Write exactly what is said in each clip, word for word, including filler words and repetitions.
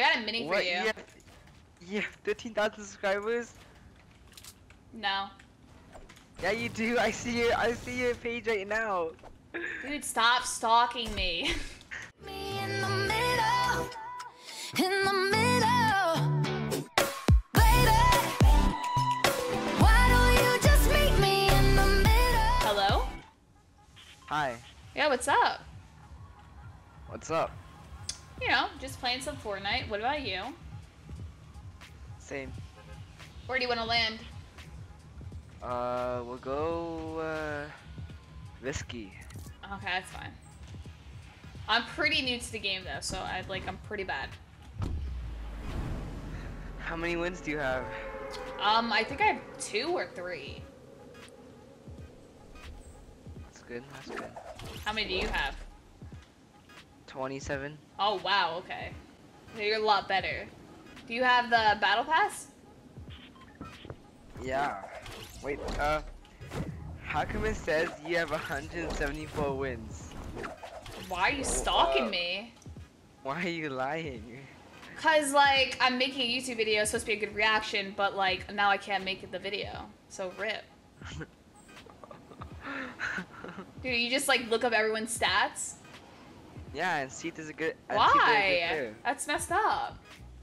I got a mini What? for you. You have, you have fifteen thousand subscribers? No. Yeah, you do. I see your, I see your page right now. Dude, stop stalking me. Me in the middle, in the middle, baby. Why don't you just meet me in the middle? Hello? Hi. Yeah, what's up? What's up? You know, just playing some Fortnite. What about you? Same. Where do you want to land? Uh, we'll go, uh, risky. Okay, that's fine. I'm pretty new to the game though, so I like I'm pretty bad. How many wins do you have? Um, I think I have two or three. That's good, that's good. How many do you have? twenty-seven. Oh wow, okay. So you're a lot better. Do you have the battle pass? Yeah. Wait, uh, how come it says you have one hundred seventy-four wins? Why are you stalking uh, me? Why are you lying? Cause like I'm making a YouTube video, it's supposed to be a good reaction, but like now I can't make it the video. So rip. Dude, you just like look up everyone's stats? Yeah, and see if there's a good. and see if there's a good Why? player. That's messed up.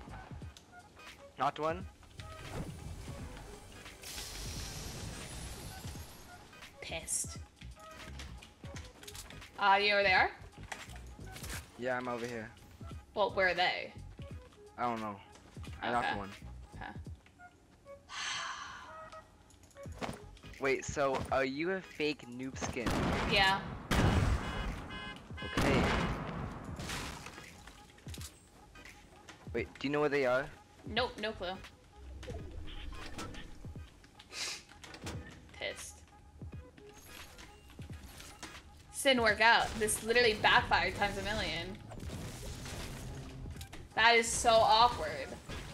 Not one? Pissed. Uh, you know where they are? Yeah, I'm over here. Well, where are they? I don't know. I Okay. knocked one. Okay. Wait, so are you a fake noob skin? Yeah. Okay. Wait, do you know where they are? Nope, no clue. Pissed. This didn't work out. This literally backfired times a million. That is so awkward.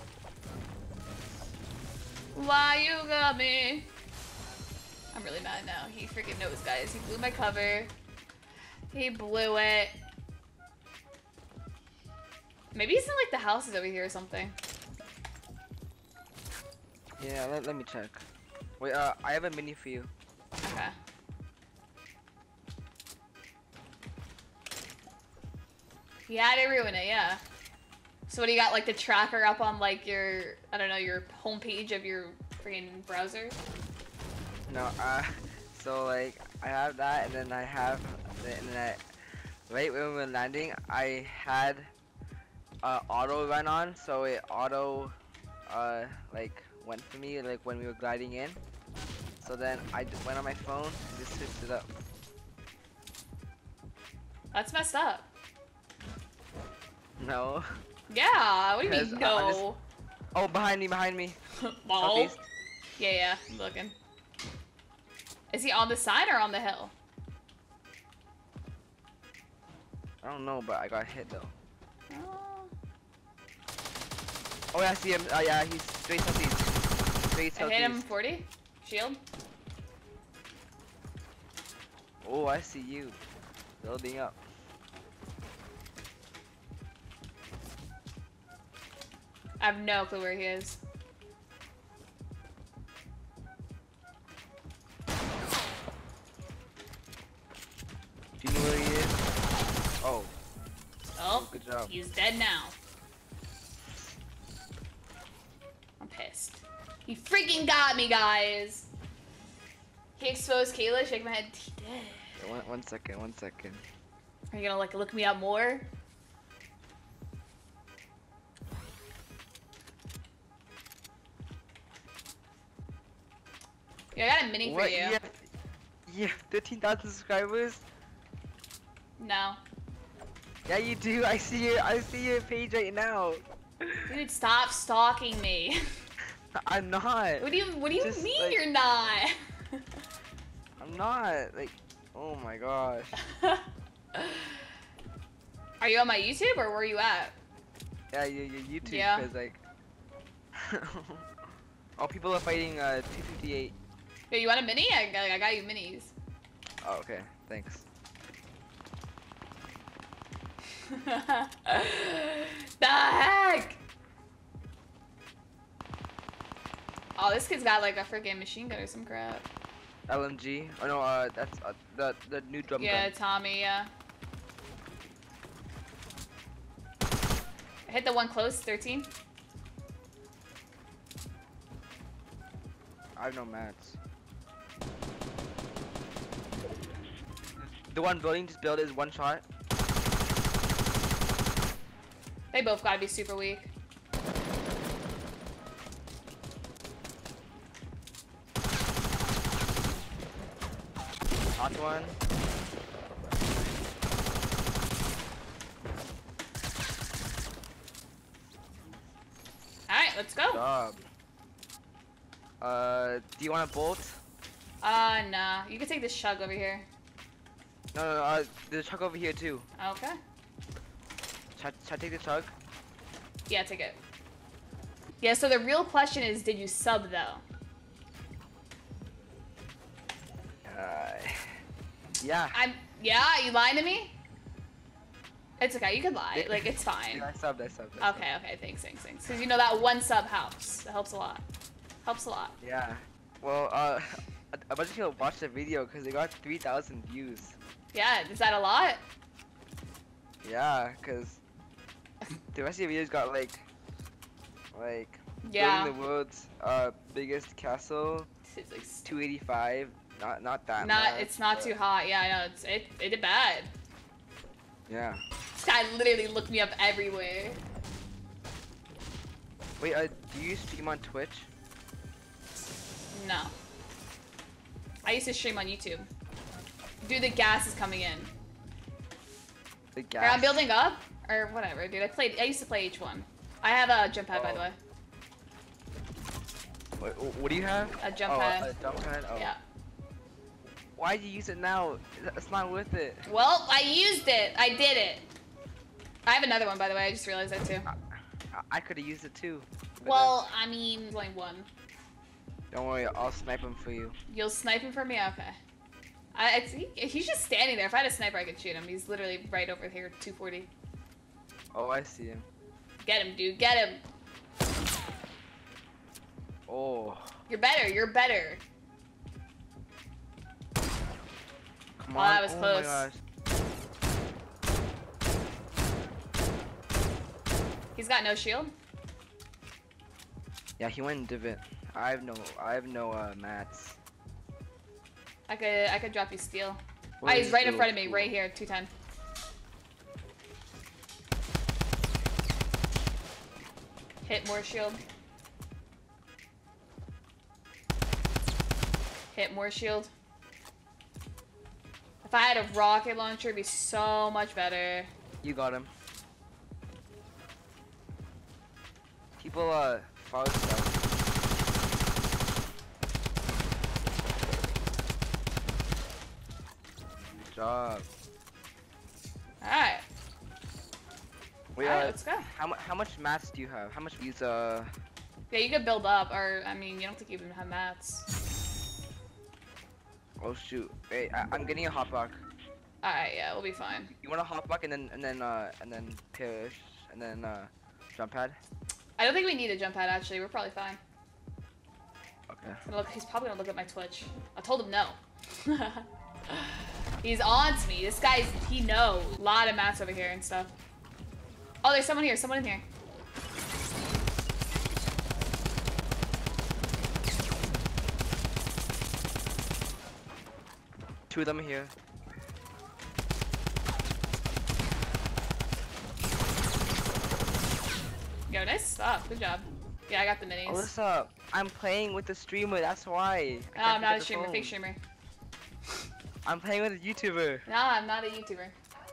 Why you got me? I'm really mad now. He freaking knows, guys. He blew my cover. He blew it. Maybe he's in like the houses over here or something. Yeah, let, let me check. Wait, uh, I have a mini for you. Okay. He had to ruin it, yeah. So what do you got, like the tracker up on like your, I don't know, your homepage of your freaking browser? No, uh, so like, I have that, and then I have the internet. Right when we were landing, I had uh, auto run on, so it auto, uh, like, went for me, like, when we were gliding in. So then I just went on my phone and just switched it up. That's messed up. No. Yeah, what do you 'Cause mean, I- I'm no? Oh, behind me, behind me. Oh. Southeast. Yeah, yeah, I'm looking. Is he on the side or on the hill? I don't know, but I got hit though. Oh. Oh, yeah, I see him. Oh, yeah, he's straight southeast. Straight I southeast. hit him forty. Shield. Oh, I see you. Building up. I have no clue where he is. Do you know where he is? Oh. Oh, Good job. he's dead now. I'm pissed. He freaking got me, guys. He exposed Kayla. Shake my head. He did. One, one second, one second. Are you gonna like look me up more? Yeah, I got a mini What? for you. You have, you have thirteen thousand subscribers? No. Yeah, you do. I see your, I see your page right now. Dude, stop stalking me. I'm not. What do you What do you Just, mean like- you're not? I'm not. Like, oh my gosh. Are you on my YouTube or where are you at? Yeah, your, your YouTube Yeah. is like. Oh, people are fighting uh two fifty-eight. Yo, you want a mini? I got, I got you minis. Oh, okay. Thanks. The heck? Oh, this kid's got like a freaking machine gun or some crap. L M G. Oh no, uh, that's uh, the the new drum Yeah, gun. Tommy. Yeah. I hit the one close. thirteen. I have no mats. The one building just built is one shot. They both gotta be super weak. Hot one. Alright, let's go. Job. Uh, do you want a bolt? Uh, nah. You can take this chug over here. No, no, no. Uh, there's a truck over here too. Okay. Should, I- should I take the truck? Yeah, take it. Yeah, so the real question is, did you sub though? Uh, yeah. I'm. Yeah, you lying to me? It's okay. You can lie. Like it's fine. I subbed. I subbed. I subbed. Okay, okay. Thanks, thanks, thanks. Because you know that one sub helps. It helps a lot. Helps a lot. Yeah. Well, uh, a, a bunch of people watched the video because they got three thousand views. Yeah, is that a lot? Yeah, because the rest of the videos got like, like Yeah. building the world's uh biggest castle, It's like, two eighty-five. Not not that. not. much, It's not but- too hot. Yeah, I know. It's it. It did bad. Yeah. This guy literally looked me up everywhere. Wait, uh, do you stream on Twitch? No. I used to stream on YouTube. Dude, the gas is coming in. The Or gas. I'm building up, or whatever, dude. I played. I used to play H one. I have a jump pad, by the Oh. way. What, what do you have? A jump oh, pad. A jump pad. Oh. Yeah. Why'd you use it now? It's not worth it. Well, I used it. I did it. I have another one, by the way. I just realized that too. I, I could have used it too. but Well, I mean, there's only one. then- don't worry, I'll snipe him for you. You'll snipe him for me? Okay. I, I see. He's just standing there. If I had a sniper, I could shoot him. He's literally right over here, two forty. Oh, I see him. Get him, dude. Get him. Oh, You're better. You're better. come Oh, on. that was oh close. my gosh. He's got no shield. Yeah, he went in divot. I have no, I have no uh, mats. I could, I could drop you steel. Oh, Where he's is right in the front of me, tool? right here, two ten. Hit more shield. Hit more shield. If I had a rocket launcher, it'd be so much better. You got him. People uh follow stuff. Good job. Alright. Wait, Alright, uh, let's go. how much how much mats do you have? How much views? Uh, Yeah, you could build up, or, I mean, you don't have to even have mats. oh shoot. Wait, I, I'm getting a hot block. Alright, yeah, we'll be fine. You want a hot block and then and then uh and then perish and then uh jump pad? I don't think we need a jump pad, actually. We're probably fine. Okay. He's gonna look, he's probably gonna look at my Twitch. I told him no. He's on to me. This guy's, he knows. A lot of mats over here and stuff. Oh, there's someone here. Someone in here. Two of them are here. Yo, nice stuff. Good job. Yeah, I got the minis. Alyssa, I'm playing with the streamer. That's why. I No, can't I'm pick not up a the streamer. phone. Fake streamer. I'm playing with a YouTuber. No, I'm not a YouTuber.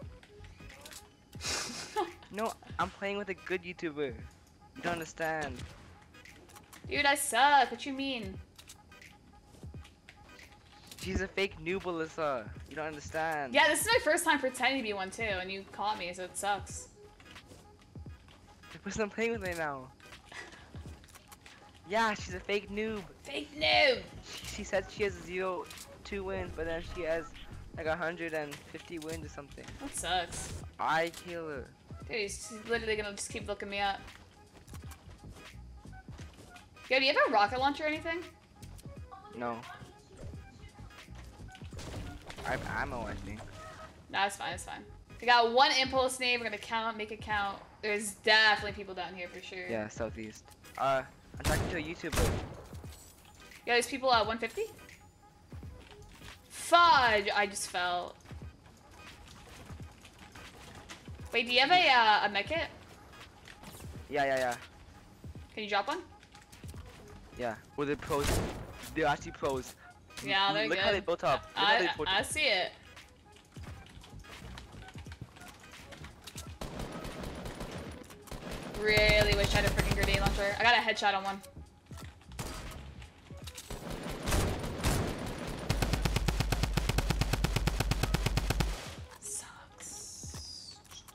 No, I'm playing with a good YouTuber. You don't understand. Dude, I suck. What you mean? She's a fake noob, Alyssa. You don't understand. Yeah, this is my first time pretending to be one too, and you caught me, so it sucks. The person I'm playing with right now. Yeah, she's a fake noob. Fake noob. She, she said she has zero, two wins, but then she has like a hundred and fifty wins or something. That sucks. I kill her. Dude, he's literally gonna just keep looking me up. Yo, do you have a rocket launcher or anything? No. I have ammo, I think. No, it's fine, it's fine. We got one impulse nade, we're gonna count, make it count. There's definitely people down here for sure. Yeah, southeast. Uh, I'm talking to a YouTuber. Yo, there's people at one fifty? Fudge! I just fell. Wait, do you have a, uh, a med kit? Yeah, yeah, yeah. Can you drop one? Yeah. With the pros. They're actually pros. Yeah, they're Look good. how they built up. Look how I, they built I see it. Really wish I had a freaking grenade launcher. I got a headshot on one. Sucks.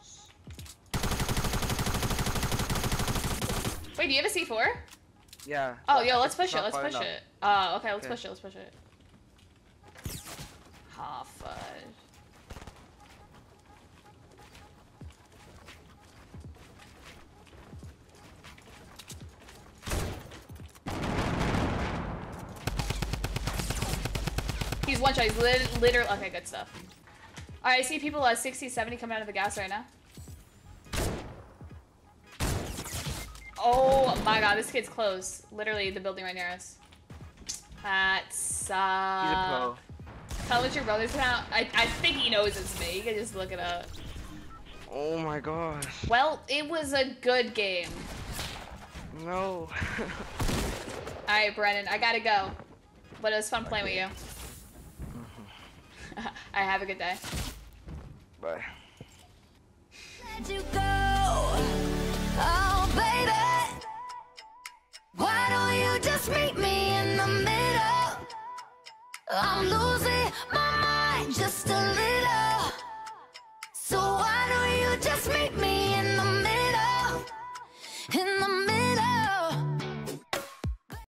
Wait, do you have a C four? Yeah. Oh, but yo, let's push it's it. not Let's far push enough. it. Oh, okay, let's Okay. push it. Let's push it. Ah, fudge. He's one shot. He's lit literally. Okay, good stuff. Alright, I see people at sixty, seventy coming out of the gas right now. Oh my god, this kid's close. Literally the building right near us. That sucks. He's a pro. Tell me what's your brother's account. I, I think he knows it's me. You can just look it up. Oh my gosh. Well, it was a good game. No. Alright, Brennan, I gotta go. But it was fun playing with you. Alright, have a good day. Bye. Let you go. Oh, baby. Why don't you just meet me in the middle? I'm losing my mind just a little.